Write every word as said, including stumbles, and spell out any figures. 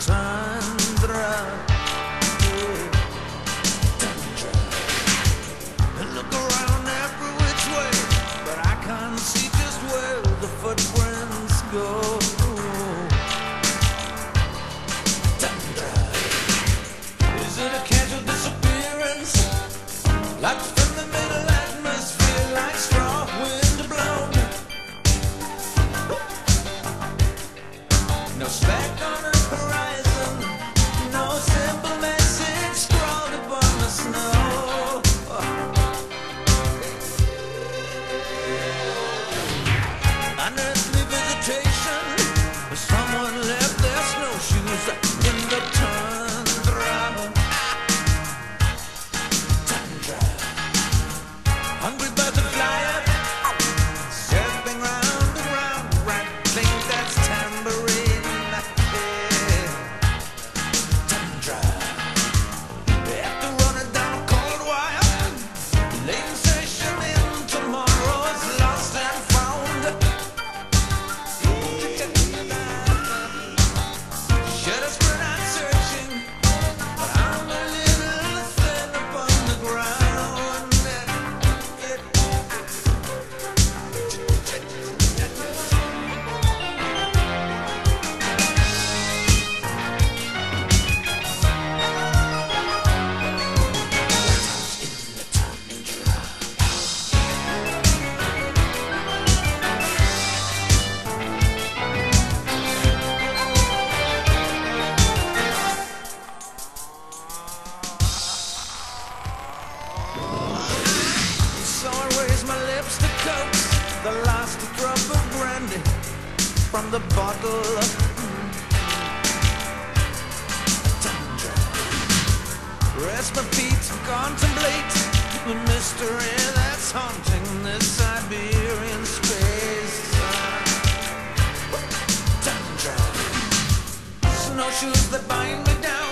tundra. Tundra. I look around every which way, but I can't see just where the footprints go. Tundra. Is it a casual disappearance? Like from the middle atmosphere, like straw wind blown. No speck on the horizon, no simple message scrawled upon the snow. Unearthly visitation, someone left their snowshoes in the tundra. Tundra. Hungry birds are flying, circling round and round, rattling that's tambourine. Yeah. Tundra. They have to run it down a cold wire. Late insertion in tomorrow's lost and found. Should have spread out searching, but I'm a little thin upon the ground. So I raise my lips to coax the last drop of brandy from the bottle. Tundra. Rest my feet and contemplate the mystery that's haunting this Siberian space. Tundra. Snowshoes that bind me down.